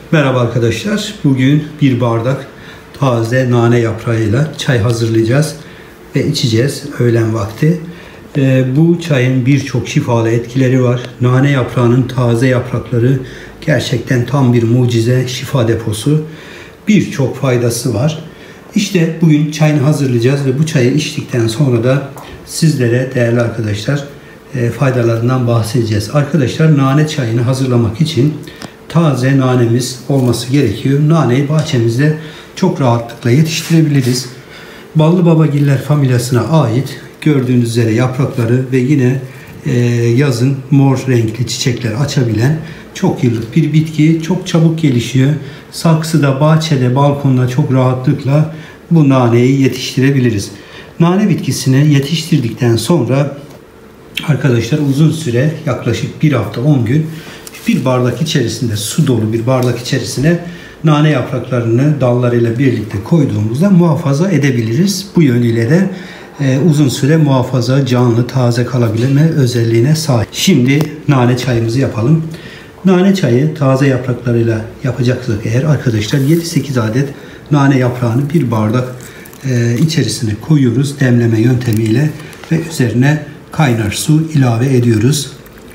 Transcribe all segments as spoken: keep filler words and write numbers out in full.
Merhaba arkadaşlar. Bugün bir bardak taze nane yaprağıyla çay hazırlayacağız ve içeceğiz öğlen vakti. Ee, bu çayın birçok şifalı etkileri var. Nane yaprağının taze yaprakları gerçekten tam bir mucize, şifa deposu. Birçok faydası var. İşte bugün çayını hazırlayacağız ve bu çayı içtikten sonra da sizlere değerli arkadaşlar faydalarından bahsedeceğiz. Arkadaşlar, nane çayını hazırlamak için taze nanemiz olması gerekiyor. Naneyi bahçemizde çok rahatlıkla yetiştirebiliriz. Ballı babagiller familyasına ait gördüğünüz üzere yaprakları ve yine e, yazın mor renkli çiçekler açabilen çok yıllık bir bitki. Çok çabuk gelişiyor. Saksıda, bahçede, balkonda çok rahatlıkla bu naneyi yetiştirebiliriz. Nane bitkisini yetiştirdikten sonra arkadaşlar uzun süre, yaklaşık bir hafta on gün bir bardak içerisinde, su dolu bir bardak içerisine nane yapraklarını dallarıyla birlikte koyduğumuzda muhafaza edebiliriz. Bu yönüyle de e, uzun süre muhafaza, canlı, taze kalabilme özelliğine sahip. Şimdi nane çayımızı yapalım. Nane çayı taze yapraklarıyla yapacaksak eğer arkadaşlar yedi sekiz adet nane yaprağını bir bardak e, içerisine koyuyoruz demleme yöntemiyle ve üzerine kaynar su ilave ediyoruz.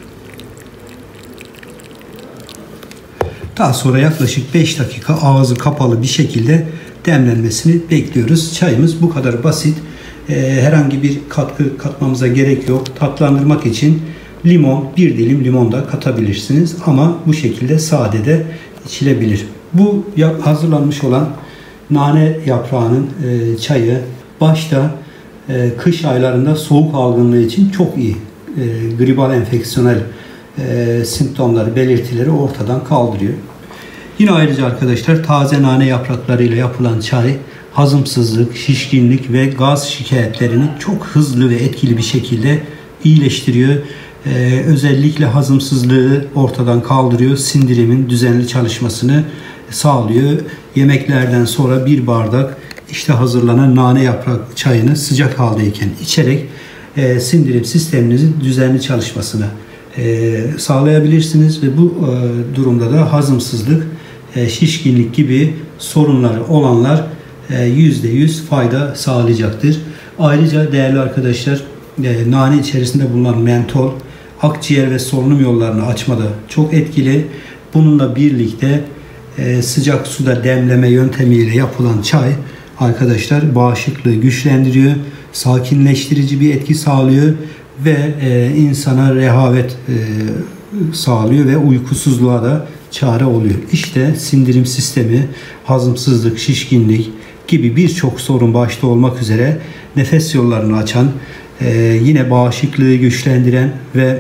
Daha sonra yaklaşık beş dakika ağzı kapalı bir şekilde demlenmesini bekliyoruz. Çayımız bu kadar basit. Ee, herhangi bir katkı katmamıza gerek yok. Tatlandırmak için limon, bir dilim limon da katabilirsiniz. Ama bu şekilde sade de içilebilir. Bu hazırlanmış olan nane yaprağının e, çayı başta e, kış aylarında soğuk algınlığı için çok iyi. E, gribal enfeksiyonel E, simptomları, belirtileri ortadan kaldırıyor. Yine ayrıca arkadaşlar taze nane yapraklarıyla yapılan çay hazımsızlık, şişkinlik ve gaz şikayetlerini çok hızlı ve etkili bir şekilde iyileştiriyor. E, özellikle hazımsızlığı ortadan kaldırıyor. Sindirimin düzenli çalışmasını sağlıyor. Yemeklerden sonra bir bardak işte hazırlanan nane yaprak çayını sıcak haldeyken içerek e, sindirim sisteminizin düzenli çalışmasını E, sağlayabilirsiniz ve bu e, durumda da hazımsızlık, e, şişkinlik gibi sorunları olanlar e, yüzde yüz fayda sağlayacaktır. Ayrıca değerli arkadaşlar, e, nane içerisinde bulunan mentol akciğer ve solunum yollarını açmada çok etkili. Bununla birlikte e, sıcak suda demleme yöntemiyle yapılan çay arkadaşlar bağışıklığı güçlendiriyor, sakinleştirici bir etki sağlıyor ve e, insana rehavet e, sağlıyor ve uykusuzluğa da çare oluyor. İşte sindirim sistemi, hazımsızlık, şişkinlik gibi birçok sorun başta olmak üzere nefes yollarını açan, e, yine bağışıklığı güçlendiren ve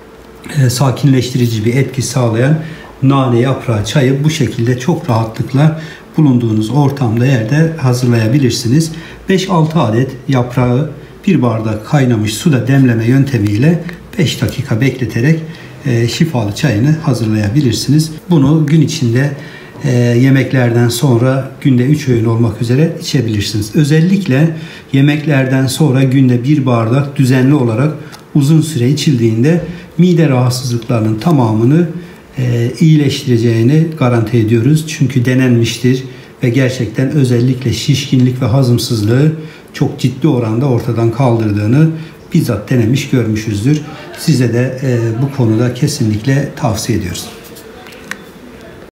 e, sakinleştirici bir etki sağlayan nane yaprağı çayı bu şekilde çok rahatlıkla bulunduğunuz ortamda, yerde hazırlayabilirsiniz. beş altı adet yaprağı bir bardak kaynamış suda demleme yöntemiyle beş dakika bekleterek e, şifalı çayını hazırlayabilirsiniz. Bunu gün içinde e, yemeklerden sonra günde üç öğün olmak üzere içebilirsiniz. Özellikle yemeklerden sonra günde bir bardak düzenli olarak uzun süre içildiğinde mide rahatsızlıklarının tamamını e, iyileştireceğini garanti ediyoruz. Çünkü denenmiştir ve gerçekten özellikle şişkinlik ve hazımsızlığı çok ciddi oranda ortadan kaldırdığını bizzat denemiş, görmüşüzdür. Size de e, bu konuda kesinlikle tavsiye ediyoruz.